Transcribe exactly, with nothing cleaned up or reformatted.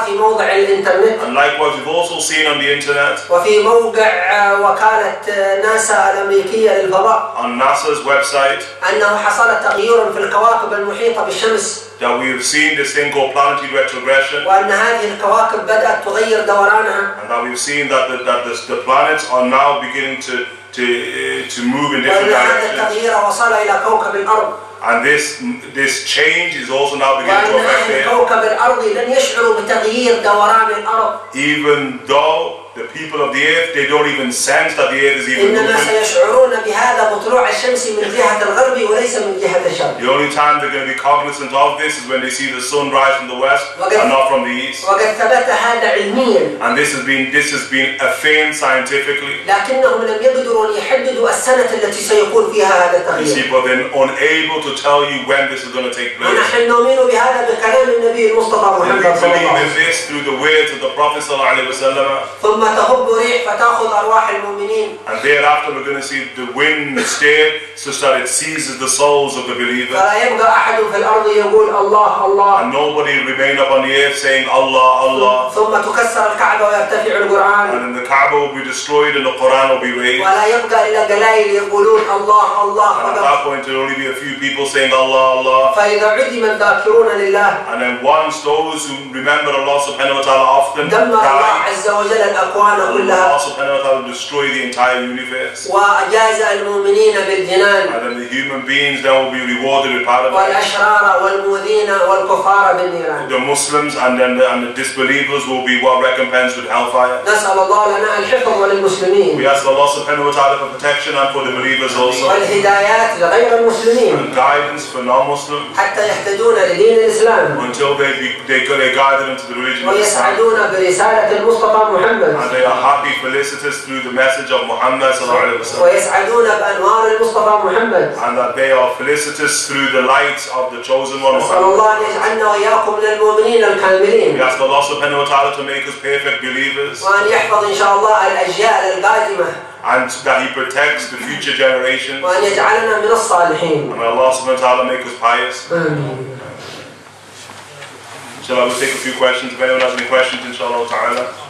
في موضع الإنترنت. And likewise, we've also seen on the internet, وفي موقع وكالة ناسا الأمريكية للفضاء, on NASA's website, أنه حصل تغيير في الكواكب المحيطة بالشمس. that we have seen this thing called planetary retrogression, وأن هذه الكواكب بدأت تغير دورانها. and that we've seen that the, that the, the planets are now beginning to to uh, to move in different وأن هذا directions. التغيير وصل إلى كوكب الأرض. And this this change is also now beginning to وأن affect أهل them. كوكب الأرض لن يشعروا بتغيير دوران الأرض. Even though the people of the earth, they don't even sense that the earth is even إنما moving. سيشعرون بهذا بطلوع الشمس من جهة الغرب وليس من جهة الشرق. The only time they're going to be cognizant of this is when they see the sun rise from the west and not from the east. وقد ثبت هذا علميا. And this has been this has been affirmed scientifically. لكنهم لم يقدروا أن يحددوا السنة التي سيكون فيها هذا You التغيير. see, but they're unable to tell you when this is going to take place. ونحن نؤمن بهذا بكلام النبي المصطفى And we محمد صلى الله believe عليه in وسلم. this through the words of the Prophet sallallahu alaihi wasallam. ثم تهب ريح فتأخذ أرواح المؤمنين. And thereafter we're going to see the wind stir such that it seizes the souls of the believers. فلا يبقى أحد في الأرض يقول الله الله. And nobody remain upon the earth saying Allah, Allah. ثم تكسر الكعبة ويرتفع القرآن. And then the Kaaba will be destroyed and the Quran will be raised. ولا يبقى إلا قلائل يقولون الله الله And at فقط. that point there will only be a few people saying Allah, Allah. فإذا عدم الذاكرون لله. And then once those who remember Allah subhanahu wa ta'ala often دمر الله die, عز وجل الأكوان كلها. Allah subhanahu wa ta'ala will destroy the entire universe. وأجاز المؤمنين بالجنان. And then the human beings then will be rewarded with paradise. والأشرار والمؤذين والكفار بالنيران. The Muslims and then the, and the disbelievers will be well recompensed with hellfire. نسأل الله لنا الحفظ وللمسلمين. We ask Allah subhanahu wa ta'ala for protection and for the believers also. والهدايات لغير المسلمين. And guidance for non-Muslims حتى يهتدون لدين الإسلام. until they be, they they guided into the religion of Islam. ويسعدون برسالة المصطفى محمد. And they are happy, felicitous through the message of Muhammad sallallahu alaihi wasallam. ويسعدون بأنوار المصطفى محمد. And that they are felicitous through the light of the chosen one. نسأل الله أن يجعلنا وإياكم من المؤمنين We الكاملين. ask Allah subhanahu wa ta'ala to make us perfect believers وأن يحفظ إن شاء الله الأجيال القادمة. and that He protects the future generations. وأن يجعلنا من الصالحين. And Allah subhanahu wa ta'ala make us pious. آمين. Shall I will take a few questions if anyone has any questions inshallah ta'ala.